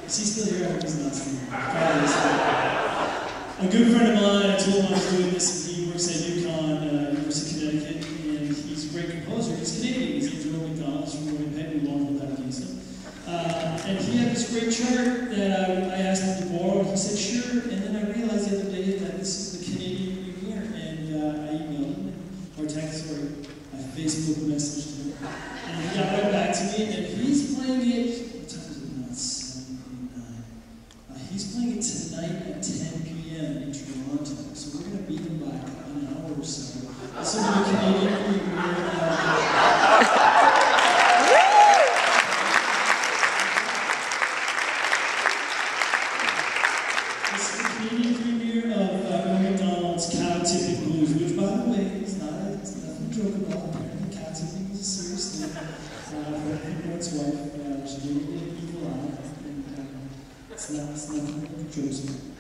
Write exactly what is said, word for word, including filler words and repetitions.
Is he still here? I hope he's not still here. A good friend of mine, I told him I was doing this, and he works at UConn, uh, University of Connecticut, and he's a great composer. He's Canadian. He's named Macdonald from Winnipeg. We long held that against him. Uh, and he had this great chart that I, I asked him to borrow, and he said, sure. And then I realized the other day that this is the Canadian premiere, and uh, I emailed him, or text, or I Facebook messaged him. And he got right back to me, and he's playing it, what time is it now? It's seven, eight, nine. Uh, he's playing it tonight at ten p m in Toronto, so we're going to beat him by an hour or so. This will be the Canadian premiere. Uh, this is the Canadian premiere of uh, Macdonald's Tippin Blues, which, by the way, is not a, it's nothing to joke about. Apparently, Tippin was a serious thing. Uh, for his wife, uh, she gave me an evil eye, and uh, it's not, it's nothing to joke about.